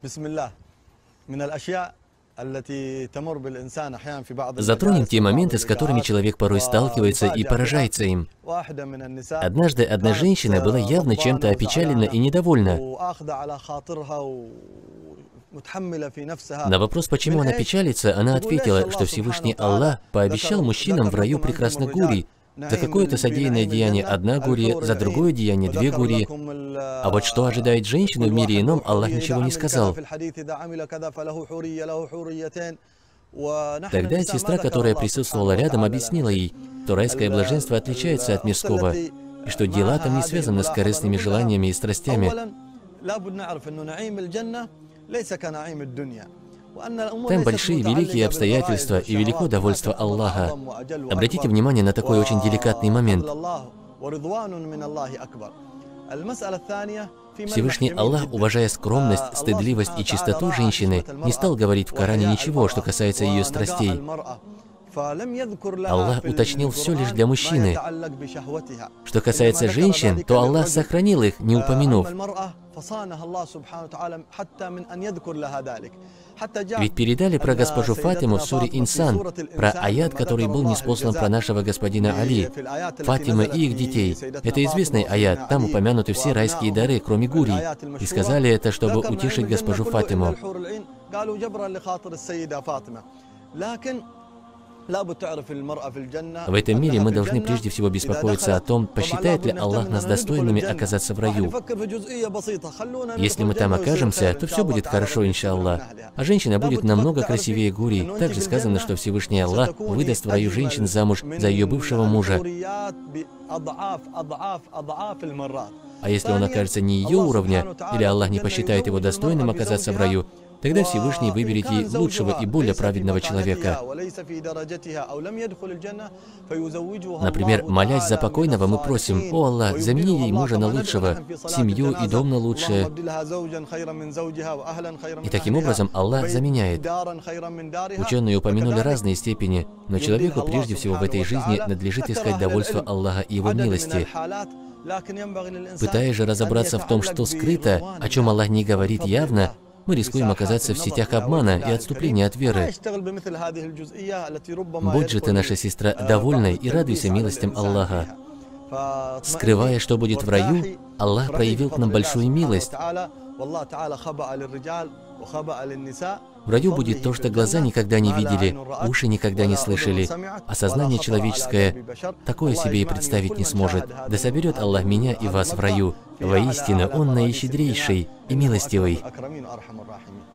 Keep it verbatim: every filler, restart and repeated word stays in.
Затронем те моменты, с которыми человек порой сталкивается и поражается им. Однажды одна женщина была явно чем-то опечалена и недовольна. На вопрос, почему она печалится, она ответила, что Всевышний Аллах пообещал мужчинам в раю прекрасных гурий. За какое-то содеянное деяние одна гурия, за другое деяние две гурии. А вот что ожидает женщину в мире ином, Аллах ничего не сказал. Тогда сестра, которая присутствовала рядом, объяснила ей, что райское блаженство отличается от мирского, и что дела там не связаны с корыстными желаниями и страстями. Там большие великие обстоятельства и велико довольство Аллаха. Обратите внимание на такой очень деликатный момент. Всевышний Аллах, уважая скромность, стыдливость и чистоту женщины, не стал говорить в Коране ничего, что касается ее страстей. Аллах уточнил все лишь для мужчины. Что касается женщин, то Аллах сохранил их, не упомянув. Ведь передали про госпожу Фатиму в суре Инсан, про аят, который был ниспослан про нашего господина Али, Фатима и их детей. Это известный аят, там упомянуты все райские дары, кроме гурий. И сказали это, чтобы утешить госпожу Фатиму. В этом мире мы должны прежде всего беспокоиться о том, посчитает ли Аллах нас достойными оказаться в раю. Если мы там окажемся, то все будет хорошо, иншаллах. А женщина будет намного красивее гурий. Также сказано, что Всевышний Аллах выдаст в раю женщин замуж за ее бывшего мужа. А если он окажется не ее уровня, или Аллах не посчитает его достойным оказаться в раю, тогда Всевышний выберет ей лучшего и более праведного человека. Например, молясь за покойного, мы просим: «О Аллах, замени ей мужа на лучшего, семью и дом на лучшее». И таким образом Аллах заменяет. Ученые упомянули разные степени, но человеку прежде всего в этой жизни надлежит искать довольство Аллаха и Его милости. Пытаясь же разобраться в том, что скрыто, о чем Аллах не говорит явно, мы рискуем оказаться в сетях обмана и отступления от веры. Будь же ты, наша сестра, довольной и радуйся милостям Аллаха. Скрывая, что будет в раю, Аллах проявил к нам большую милость. В раю будет то, что глаза никогда не видели, уши никогда не слышали, а сознание человеческое такое себе и представить не сможет. Да соберет Аллах меня и вас в раю. Воистину, Он наищедрейший и милостивый.